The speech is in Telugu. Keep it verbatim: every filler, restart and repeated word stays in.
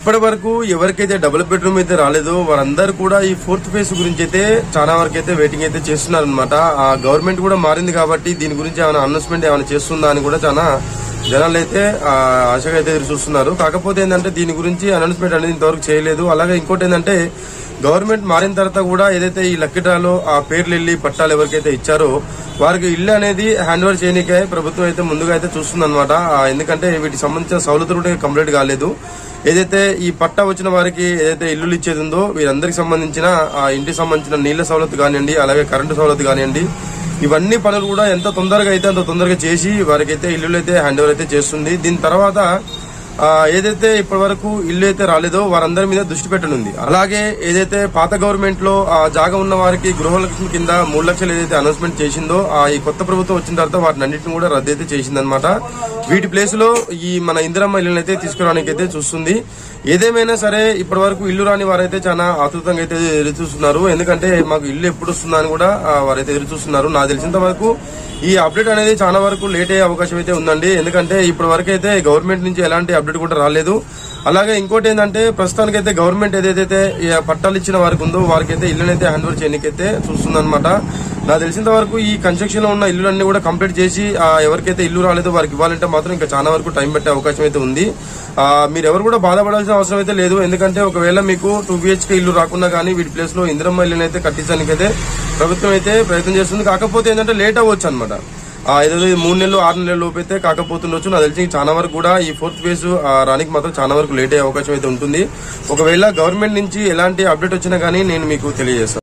ఇప్పటి వరకు ఎవరికైతే డబుల్ బెడ్రూమ్ అయితే రాలేదో వారందరూ కూడా ఈ ఫోర్త్ ఫేజ్ గురించి అయితే చాలా వరకు అయితే వెయిటింగ్ అయితే చేస్తున్నారు అనమాట. ఆ గవర్నమెంట్ కూడా మారింది కాబట్టి దీని గురించి ఏమైనా అనౌన్స్మెంట్ ఏమైనా చేస్తుందా అని కూడా చాలా జనాలు అయితే ఆశగా అయితే ఎదురు చూస్తున్నారు. కాకపోతే ఏంటంటే దీని గురించి అనౌన్స్మెంట్ అనేది ఇంతవరకు చేయలేదు. అలాగే ఇంకోటి ఏంటంటే గవర్నమెంట్ మారిన తర్వాత కూడా ఏదైతే ఈ లక్కీ డ్రాలో ఆ పేర్లు వెళ్లి పట్టాలు ఎవరికైతే ఇచ్చారో వారికి ఇల్లు అనేది హ్యాండ్ ఓవర్ చేయడానికే ప్రభుత్వం అయితే ముందుగా అయితే చూస్తుంది అనమాట. ఎందుకంటే వీటికి సంబంధించిన సౌలతులు కూడా కంప్లీట్ కాలేదు. ఏదైతే ఈ పట్టా వచ్చిన వారికి ఏదైతే ఇల్లులు ఇచ్చేది ఉందో వీరందరికి సంబంధించిన ఆ ఇంటికి సంబంధించిన నీళ్ల సౌలత్ కానివ్వండి, అలాగే కరెంటు సౌలత్ కానివ్వండి, ఇవన్నీ పనులు కూడా ఎంత తొందరగా అయితే అంత తొందరగా చేసి వారికి అయితే ఇల్లు అయితే హ్యాండ్ ఓవర్ అయితే చేస్తుంది. దీని తర్వాత ఏదైతే ఇప్పటి వరకు ఇల్లు అయితే రాలేదో వారందరి మీద దృష్టి పెట్టనుంది. అలాగే ఏదైతే పాత గవర్నమెంట్ లో ఆ జాగా ఉన్న వారికి గృహలక్ష్మి కింద మూడు లక్షలు ఏదైతే అనౌన్స్మెంట్ చేసిందో ఆ ఈ కొత్త ప్రభుత్వం వచ్చిన తర్వాత వాటిని అన్నింటిని కూడా రద్దు అయితే చేసిందనమాట. వీటి ప్లేస్ లో ఈ మన ఇందిరమ్మ ఇల్లుని అయితే తీసుకురావడానికి అయితే చూస్తుంది. ఏదేమైనా సరే ఇప్పటి వరకు ఇల్లు రాని వారైతే చాలా ఆతృతంగా అయితే ఎదురు చూస్తున్నారు. ఎందుకంటే మాకు ఇల్లు ఎప్పుడు వస్తుందా అని కూడా వారైతే ఎదురు చూస్తున్నారు. నాకు తెలిసినంత వరకు ఈ అప్డేట్ అనేది చాలా వరకు లేట్ అయ్యే అవకాశం అయితే ఉందండి. ఎందుకంటే ఇప్పటి వరకు అయితే గవర్నమెంట్ నుంచి ఎలాంటి అప్డేట్ కూడా రాలేదు. అలాగే ఇంకోటి ఏంటంటే ప్రస్తుతానికైతే గవర్నమెంట్ ఏదైతే పట్టాలు ఇచ్చిన వారికి ఉందో వారికి అయితే ఇల్లునైతే హ్యాండ్ ఓవర్ చేయడానికైతే చూస్తుందన్నమాట. నాకు తెలిసినంత వరకు ఈ కన్స్ట్రక్షన్ లో ఉన్న ఇల్లులన్నీ కూడా కంప్లీట్ చేసి ఎవరికైతే ఇల్లు రాలేదో వారికి ఇవ్వాలంటే మాత్రం ఇంకా చాలా వరకు టైం పెట్టే అవకాశం అయితే ఉంది. మీరు ఎవరు కూడా బాధపడాల్సిన అవసరం అయితే లేదు. ఎందుకంటే ఒకవేళ మీకు టూ బిహెచ్కే ఇల్లు రాకుండా కానీ వీటి ప్లేస్ లో ఇందిరమ్మ ఇల్లుని అయితే కట్టించడానికి అయితే ప్రభుత్వం అయితే ప్రయత్నం చేస్తుంది. కాకపోతే ఏంటంటే లేట్ అవ్వచ్చు అనమాట. ఏదో మూడు నెలలు ఆరు నెలల లోపు అయితే కాకపోతుండొచ్చు. నాకు తెలిసి చాలా వరకు కూడా ఈ ఫోర్త్ ఫేజ్ రానికి మాత్రం చాలా వరకు లేట్ అయ్యే అవకాశం అయితే ఉంటుంది. ఒకవేళ గవర్నమెంట్ నుంచి ఎలాంటి అప్డేట్ వచ్చినా కానీ నేను మీకు తెలియజేస్తాను.